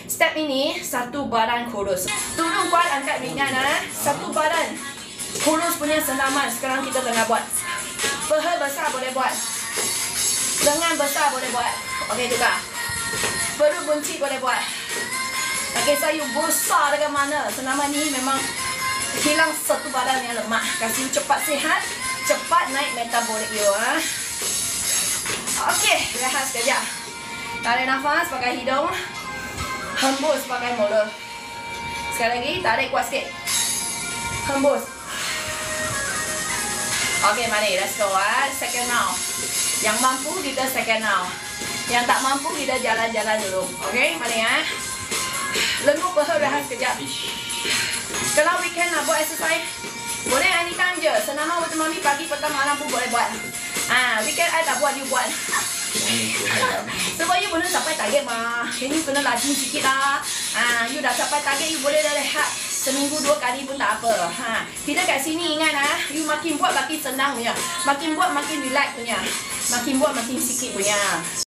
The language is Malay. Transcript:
Step ini satu badan kurus. Turun kuat, angkat ringan satu badan kurus punya senaman. Sekarang kita tengah buat. Paha besar boleh buat. Lengan besar boleh buat. Okey juga. Perut buncit boleh buat. Okey, saya besar dengan mana. Senaman ni memang hilang satu badan yang lemah. Kasih cepat sihat, cepat naik metabolik you. Okey, rehat sekejap. Tarik nafas pakai hidung. Hembus pakai mulut. Sekali lagi, tarik kuat sikit. Hembus. Okey, mari, let's go. Second round. Yang mampu kita second round. Yang tak mampu kita jalan-jalan dulu. Okey, mari lembut paha, rehat sekejap. Kalau weekend nak buat exercise, boleh anytime je. Senaman waktu mami pagi, petang, malam pun boleh buat. Weekend I tak buat, you buat. Sebab you belum sampai target mah. Ini kena rajin sikit lah. You dah sampai target, you boleh dah rehat seminggu 2 kali pun tak apa. Kita kat sini ingat you makin buat makin senang punya. Makin buat makin relax punya. Makin buat makin sikit punya.